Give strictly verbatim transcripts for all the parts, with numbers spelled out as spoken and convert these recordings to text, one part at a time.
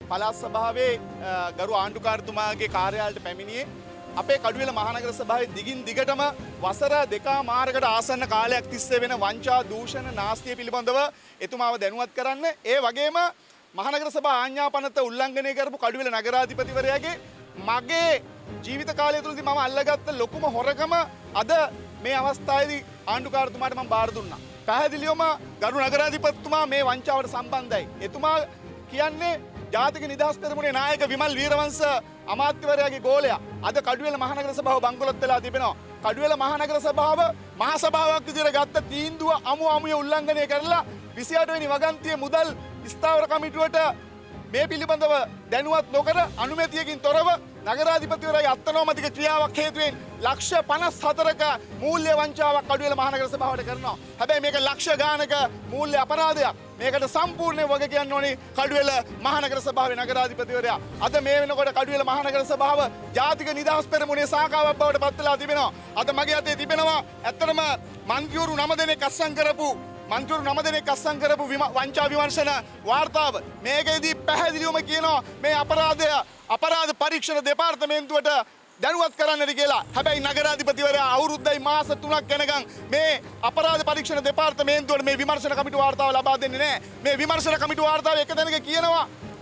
පළාත් සභාවේ ගරු ආණ්ඩුකාරතුමාගේ කාර්යාලයට පැමිණියේ අපේ කඩුවෙල මහනගර සභාවේ දිගින් දිගටම වසර දෙකමාරකට ආසන්න කාලයක් තිස්සේ වෙන වංචා දූෂණ නාස්තිය පිළිබඳව එතුමාව දැනුවත් කරන්න. ඒ වගේම මහනගර සභා ආඥාපනත උල්ලංඝනය කරපු කඩුවෙල නගරාධිපතිවරයාගේ මගේ ජීවිත කාලය තුළදී මම අල්ලගත්ත ලොකුම හොරකම අද මේ අවස්ථාවේදී ආණ්ඩුකාරතුමාට මම බාර දුන්නා. පැහැදිලිවම ගරු නගරාධිපතිතුමා මේ වංචාවට සම්බන්ධයි. එතුමා කියන්නේ ජාතික නිදහස් පෙරමුණේ නායක විමල් වීරවංශ අමාත්‍යවරයාගේ ගෝලයා. අද කඩුවෙල මහනගර සභාව බංකොලොත් වෙලා තිබෙනවා. කඩුවෙල මහනගර සභාව මහ සභාවක් විදිහට ගත්ත තීන්දුව අමු අමුයේ උල්ලංඝනය කරලා විසිඅට වෙනි වගන්තියේ මුදල් ස්ථාවර කමිටුවට මේ පිළිබඳව දැනුවත් නොකර අනුමැතියකින් තොරව නගරාධිපතිවරයාගේ අත්නෝමතික ක්‍රියාවක් හේතුවෙන් ලක්ෂ පනස් හතරක මූල්‍ය වංචාවක් කඩුවෙල මහනගර සභාවට කරනවා. හැබැයි මේක ලක්ෂ ගානක මූල්‍ය අපරාධයක්. මේකට සම්පූර්ණයෙන් වග කියන්න ඕනේ කඩුවෙල මහනගර සභාවේ නගරාධිපතිවරයා. අද මේ වෙනකොට කඩුවෙල මහනගර සභාව ජාතික නිදහස් පෙරමුණේ සාකාවක් බවට පත් වෙලා තිබෙනවා. අද මගේ අතේ තිබෙනවා ඇත්තටම මන්ත්‍රීවරු නම දෙනෙක් අස්සම් කරපු මන්ත්‍රීවරු නම දෙනෙක් අස්සම් කරපු වංචා විමර්ශන වාර්තාව. මේකෙදී පැහැදිලිවම කියනවා මේ අපරාධය අපරාධ පරීක්ෂණ දෙපාර්තමේන්තුවට දැනුවත් කරන්නට කියලා. හැබැයි නගරාධිපතිවරයා අවුරුද්දයි මාස තුනක් යනකම් මේ අපරාධ පරීක්ෂණ දෙපාර්තමේන්තුවට මේ විමර්ශන කමිටු වාර්තාව ලබා දෙන්නේ නැහැ. මේ විමර්ශන කමිටු වාර්තාව එක දැනක කියනවා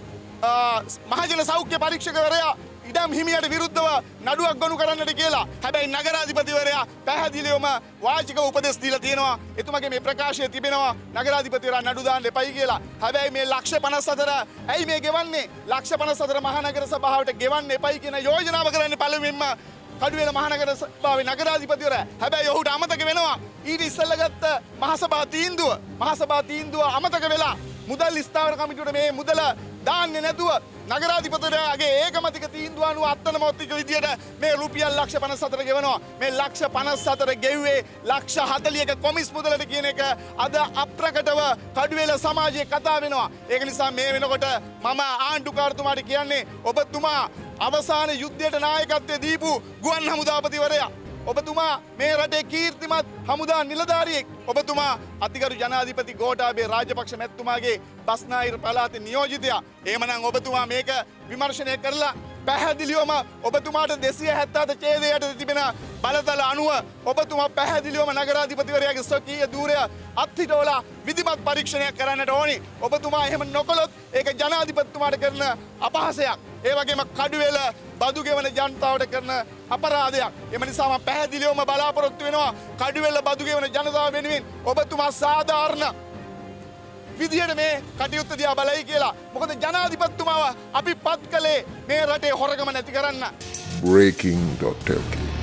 මහජන සෞඛ්‍ය පරීක්ෂකවරයා ඉඩම් හිමියට විරුද්ධව නඩුවක් ගොනු කරන්නට කියලා. හැබැයි නගරාධිපතිවරයා පැහැදිලිවම වාචික උපදෙස් දීලා තියෙනවා. එතුමාගේ මේ ප්‍රකාශය තිබෙනවා නගරාධිපතිවරයා නඩු දාන්න එපයි කියලා. හැබැයි මේ ලක්ෂ පනස් හතර ඇයි මේ ගෙවන්නේ? ලක්ෂ පනස් හතර මහනගර සභාවට ගෙවන්න එපයි කියන යෝජනාව කරන්නේ පළමුවෙන්ම කඩුවෙල මහනගර සභාවේ නගරාධිපතිවරයා. හැබැයි ඔහුට අමතක වෙනවා ඊට ඉස්සෙල්ලා ගත්ත මහසභා තීන්දුව. මහසභා තීන්දුව අමතක වෙලා මුදල් ස්ථාවර කමිටුවට මේ මුදල දාන්නේ නැතුව නගරාධිපතිවරයාගේ ඒකමතික තීන්දුව අනුව අත්තනමෝත්තික විදියට මේ රුපියල් ලක්ෂ පනස් හතර ගෙවනවා. මේ ලක්ෂ පනස් හතර ගෙව්වේ ලක්ෂ හතළිහක කොමිස් මුදලට කියන එක අද අප්‍රකටව කඩුවෙල සමාජයේ කතා වෙනවා. ඒක නිසා මේ වෙනකොට මම ආණ්ඩුකාරතුමාට කියන්නේ ඔබතුමා අවසාන යුද්ධයට නායකත්වය දීපු ගුවන් හමුදාපතිවරයා. ඔබතුමා මේ රටේ කීර්තිමත් හමුදා නිලධාරියෙක්. ඔබතුමා අතිගරු ජනාධිපති ගෝඨාභය රාජපක්ෂ මැතිතුමාගේ බස්නාහිර පළාතේ නියෝජිතයා. එහෙමනම් ඔබතුමා මේක විමර්ශනය කරලා පැහැදිලිවම ඔබතුමාට දෙසිය හැත්තෑ ඡේදයට තිබෙන බලතල අනුව ඔබතුමා පැහැදිලිවම නගරාධිපතිවරයාගේ ස්වකීය ධූරය අත්හිටවලා විධිමත් පරීක්ෂණයක් කරන්නට ඕනි. ඔබතුමා එහෙම නොකළොත් ඒක ජනාධිපතිතුමාට කරන අපහාසයක්. ඒ වගේම කඩුවෙල බදු ගෙවන ජනතාවට කරන අපරාධයක්. එම නිසා මම පැහැදිලිවම බලාපොරොත්තු වෙනවා කඩුවෙල බදු ගෙවන ජනතාව වෙනුවෙන් ඔබතුමා සාධාරණ විදියට මේ කටයුත්ත දිහා බලයි කියලා. මොකද ජනාධිපතිතුමාව අපි පත් කළේ මේ රටේ හොරකම නැති කරන්න. breaking.lk